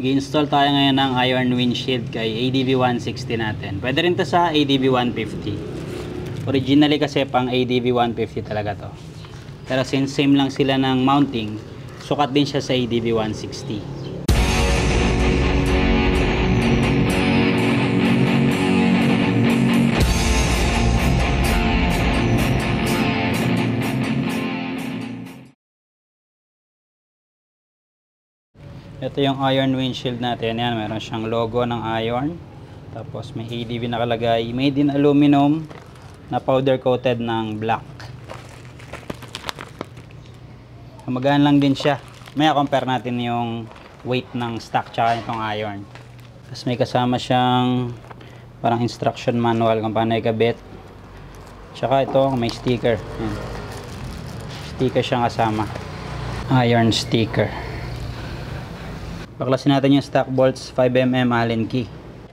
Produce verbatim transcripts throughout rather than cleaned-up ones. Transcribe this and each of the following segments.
I-install tayo ngayon ng iron windshield kay A D V one sixty natin. Pwede rin to sa A D V one fifty. Originally kasi pang A D V one fifty talaga to. Pero since same lang sila ng mounting, sukat din siya sa A D V one sixty. Ito yung iron windshield natin. Yan, meron siyang logo ng iron. Tapos may A D V nakalagay. Made in aluminum na powder coated ng black. Magaan lang din siya. May compare natin yung weight ng stock tsaka itong iron. Tapos may kasama siyang parang instruction manual kung paano ikabit. Tsaka ito may sticker. Yan. Sticker siyang kasama. Iron sticker. Baklasin natin yung stock bolts five millimeter Allen key.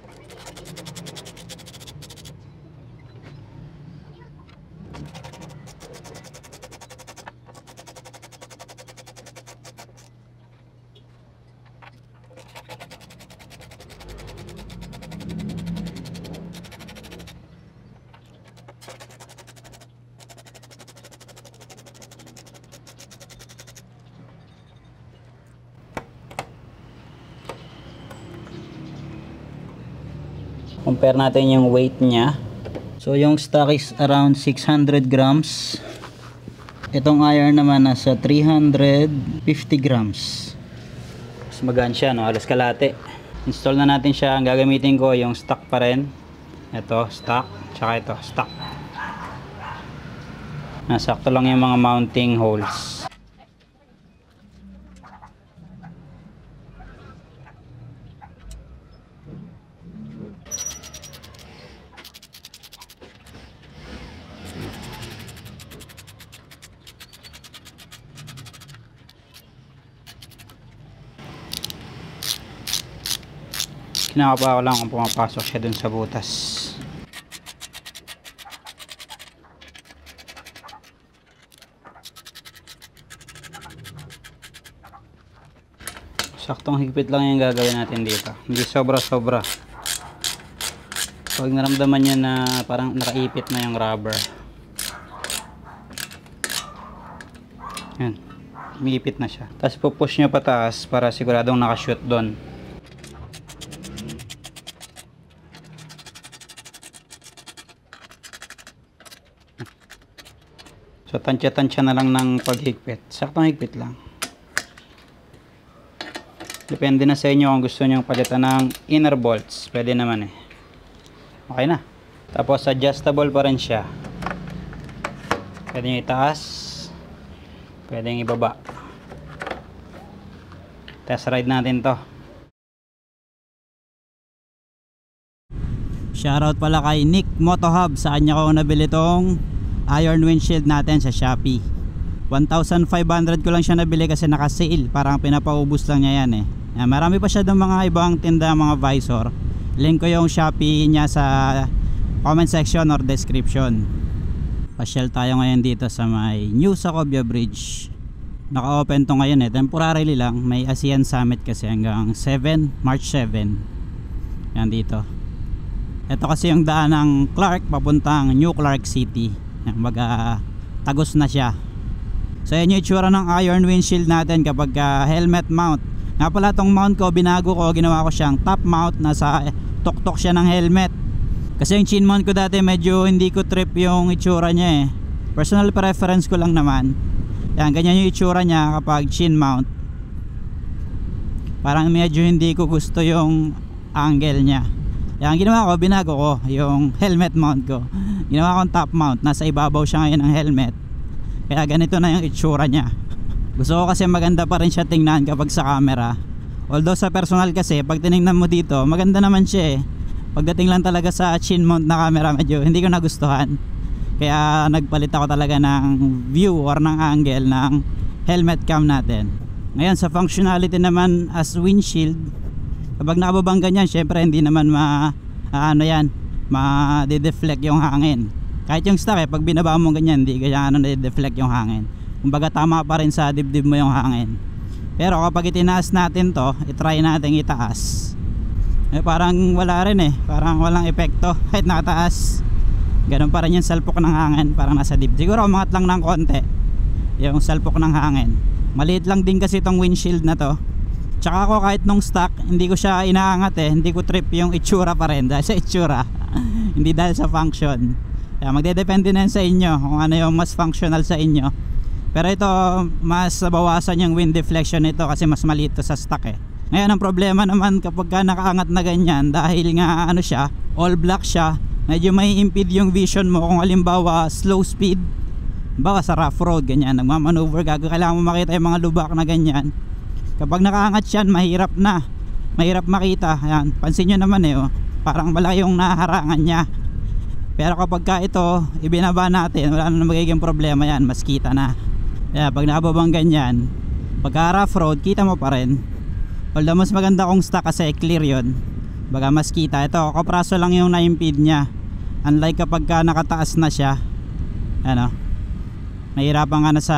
Compare natin yung weight niya. So yung stock is around six hundred grams. Itong iron naman nasa three hundred fifty grams. Mas magaan siya, no? Halos kalate. Install na natin siya. Ang gagamitin ko yung stock pa rin. Ito, stock. Tsaka ito, stock. Nasakto lang yung mga mounting holes. Kinakapa ko lang kung pumapasok siya dun sa butas. Saktong higpit lang yung gagawin natin dito. Hindi sobra sobra. Pag naramdaman niya na parang nakaipit na yung rubber, yan, umiipit na siya. Tapos pupush nyo pataas para siguradong nakashoot doon. So tansya-tansya na lang ng paghigpit. Saktong higpit lang. Depende na sa inyo kung gusto nyo palitan ng inner bolts. Pwede naman eh. Okay na. Tapos adjustable pa rin siya. Pwede nyo itaas. Pwede nyo ibaba. Test ride natin to. Shoutout pala kay Nick Motohub. Saan niya ko nabili tong iron windshield natin sa Shopee. one thousand five hundred ko lang siya nabili kasi naka-sale. Parang pinapaubos lang niya yan eh. Yan, marami pa siya ng mga ibang tinda, mga visor. Link ko yung Shopee niya sa comment section or description. Pasyal tayo ngayon dito sa may New Sacobia Bridge. Naka-open to ngayon eh. Temporarily lang. May ASEAN Summit kasi hanggang seven, March seven. Yan dito. Ito kasi yung daan ng Clark papuntang New Clark City. Yan, baga tagos na siya. So yan yung itsura ng iron windshield natin kapag uh, helmet mount. Nga pala tong mount ko, binago ko, ginawa ko siyang top mount. Nasa tuktok siya ng helmet. Kasi yung chin mount ko dati medyo hindi ko trip yung itsura niya eh. Personal preference ko lang naman. Yan, ganyan yung itsura niya kapag chin mount. Parang medyo hindi ko gusto yung angle niya. Yan, ginawa ko, binago ko yung helmet mount ko. Ginawa kong top mount. Nasa ibabaw siya ngayon ng helmet. Kaya ganito na yung itsura niya. Gusto ko kasi maganda pa rin siya tingnan kapag sa camera. Although sa personal kasi, pag tinignan mo dito, maganda naman siya eh. Pagdating lang talaga sa chin mount na camera, medyo hindi ko nagustuhan. Kaya nagpalit ako talaga ng view or ng angle ng helmet cam natin. Ngayon sa functionality naman as windshield, kapag nakababang ganyan, syempre hindi naman ma ano yan, ma-deflect yung hangin. Kahit yung stock eh, pag binaba mo ganyan, hindi kaya ano na-deflect yung hangin. Kumbaga tama pa rin sa dibdib mo yung hangin. Pero kapag itinaas natin to, itry natin itaas, eh parang wala rin eh, parang walang epekto kahit nakataas. Ganun pa rin yung salpok ng hangin, parang nasa dib. Siguro umangat lang ng konti yung salpok ng hangin. Maliit lang din kasi itong windshield na to. Tsaka ako kahit nung stock, hindi ko siya inaangat eh, hindi ko trip yung itsura pa rin dahil sa itsura hindi dahil sa function. Kaya magdedepende na yan sa inyo kung ano yung mas functional sa inyo. Pero ito, mas nabawasan yung wind deflection nito kasi mas maliit to sa stock eh. Ngayon ang problema naman kapag ka nakaangat na ganyan, dahil nga ano siya, all black siya, medyo may impede yung vision mo kung halimbawa slow speed, bawa sa rough road ganyan, nagmamaneuver ka, kailangan mo makita yung mga lubak na ganyan. Kapag nakaangat yan, mahirap na, mahirap makita. Ayan, pansin nyo naman eh, oh, parang malaki yung naharangan niya. Pero kapag ka ito ibinaba natin, wala na magiging problema yan, mas kita na. Kaya pag nakababang ganyan, pagka rough road, kita mo pa rin. Although mas maganda kung stock kasi clear yun, baga mas kita. Ito, kapraso lang yung na-impede nya. Unlike kapag ka nakataas na siya, ano, mahirapan ka na sa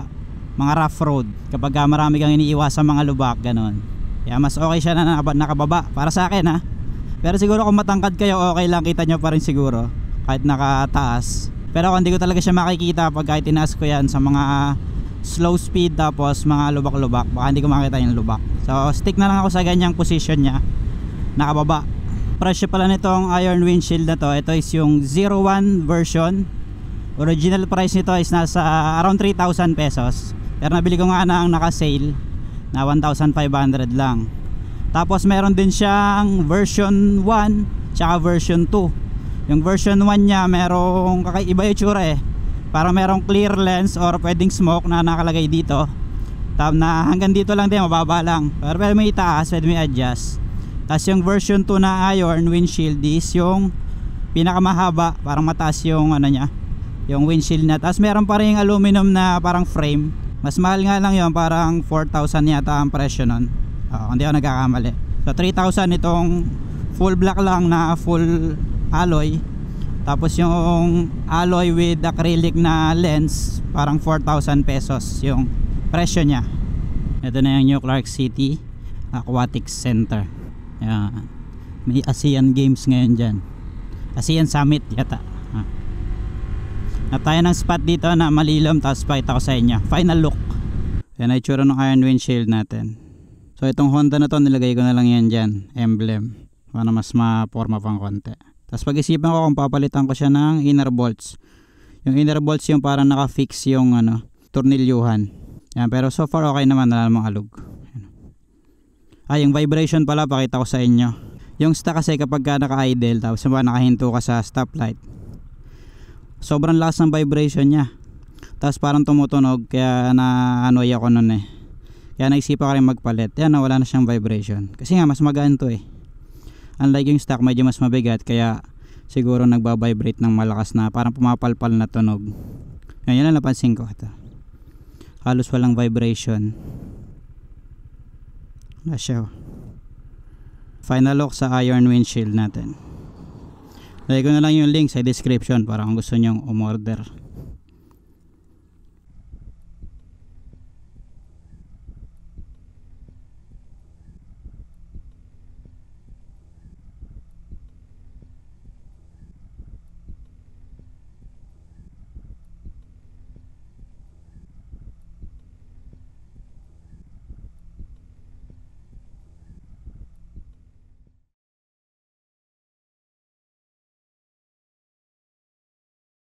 mga rough road kapag ka marami kang iniiwas sa mga lubak, ganun. Kaya mas okay siya na nakababa para sa akin ha. Pero siguro kung matangkad kayo, okay lang, kita nyo pa rin siguro kahit nakataas. Pero kung hindi ko talaga siya makikita pag kahit tinaas ko yan sa mga slow speed tapos mga lubak-lubak, baka hindi ko makita yung lubak. So stick na lang ako sa ganyang position nya, nakababa. Presyo pala nitong iron windshield na to, ito is yung zero one version. Original price nito is nasa around three thousand pesos. Pero nabili ko nga na ang naka-sale na one thousand five hundred lang. Tapos meron din siyang version one tsaka version two. Yung version one nya merong kakaiba yung tsura eh, parang merong clear lens or pwedeng smoke na nakalagay dito. Tapos na hanggang dito lang din, mababa lang. Pero pwede may itaas, pwede may adjust. Tapos yung version two na iron windshield is yung pinakamahaba, parang mataas yung ano nya, yung windshield na. Tapos meron pa rin yung aluminum na parang frame. Mas mahal nga lang yun, parang four thousand yata ang presyo nun, uh, hindi ako nagkakamali. So three thousand itong full black lang na full alloy. Tapos yung alloy with acrylic na lens, parang four thousand pesos yung presyo nya. Ito na yung New Clark City Aquatic Center. Yan. May ASEAN Games ngayon dyan, ASEAN Summit yata. ah. At tayo ng spot dito na malilom, tapos pakita ko sa inyo final look. Yan ay itsura ng iron windshield natin. So itong Honda na to, nilagay ko na lang yan dyan, emblem, para mas ma-forma pang konti. Tapos pag-isipan ko kung papalitan ko siya ng inner bolts. Yung inner bolts yung parang naka-fix yung ano, tornilyuhan. Yan, pero so far okay naman, wala namang alog. Ah, yung vibration pala, pakita ko sa inyo. Yung stock kasi kapag ka naka-idle, tapos ba nakahinto ka sa stoplight, sobrang lakas ng vibration niya. Tapos parang tumutunog, kaya na-annoy ako nun eh. Kaya naisipan ko rin magpalit. Yan, wala na siyang vibration. Kasi nga, mas magaan to eh. Unlike yung stock, medyo mas mabigat, kaya siguro nagbabibrate ng malakas na parang pumapalpal na tunog. Ngayon lang napansin ko ito, halos walang vibration. Wala siya. Final look sa iron windshield natin. Lagay ko na lang yung link sa description para kung gusto nyong umorder.